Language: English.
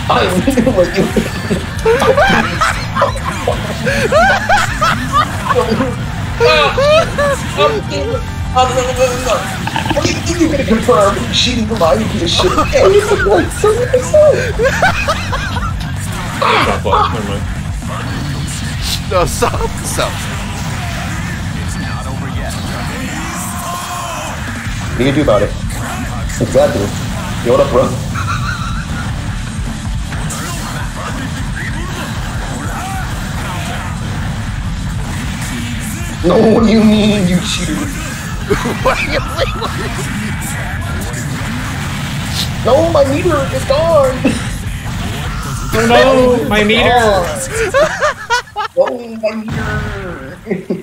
I knew what you What do you think you're gonna confirm? Cheating the line piece of shit. Yeah, it's like 70%. Never mind. No, stop. Stop. What are you gonna do about it? Exactly. Yo, what up, bro? No, what do you mean, you cheater? No, my meter is gone! Oh no, my meter! Oh, my meter!